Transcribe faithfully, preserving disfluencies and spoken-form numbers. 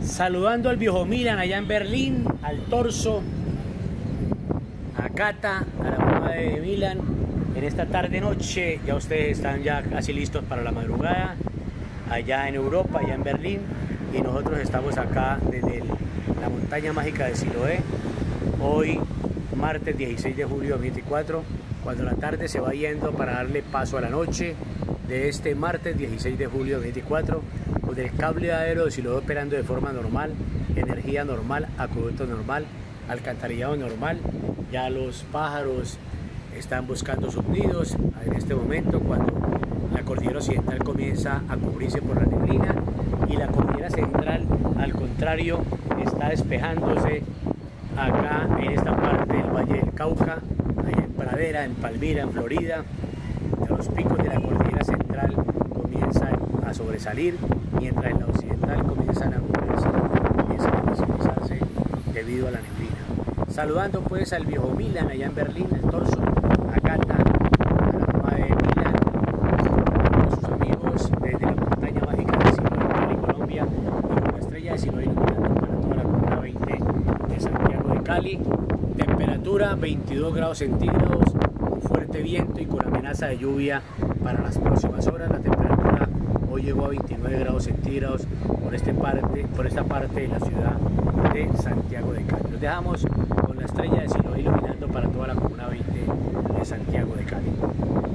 Saludando al viejo Milan allá en Berlín, al Torso, a Cata, a la mamá de Milan, en esta tarde noche. Ya ustedes están ya casi listos para la madrugada, allá en Europa, allá en Berlín, y nosotros estamos acá desde el, la montaña mágica de Siloé, hoy martes dieciséis de julio de dos mil veinticuatro, cuando la tarde se va yendo para darle paso a la noche de este martes dieciséis de julio de dos mil veinticuatro, con el cable aéreo de Siloé operando de forma normal, energía normal, acueducto normal, alcantarillado normal. Ya los pájaros están buscando sus nidos en este momento, cuando la cordillera occidental comienza a cubrirse por la neblina, y la cordillera central, al contrario, está despejándose acá en esta parte del Valle del Cauca, allá en Pradera, en Palmira, en Florida. Los picos de la cordillera central comienzan a sobresalir, mientras en la occidental comienzan a cubrirse, comienzan a visibilizarse debido a la neblina. Saludando pues al viejo Milan allá en Berlín, el Torso, a Cata, a la mamá de Milan, a sus amigos desde la montaña mágica de Siloé, Cali, Colombia, y con la estrella de Siloé iluminando para toda la comuna veinte de Santiago de Cali. Temperatura veintidós grados centígrados, un fuerte viento y con amenaza de lluvia para las próximas horas. La temperatura hoy llegó a veintinueve grados centígrados por, este parte, por esta parte de la ciudad de Santiago de Cali. Nos dejamos con la estrella de Siloé iluminando para toda la comuna veinte de Santiago de Cali.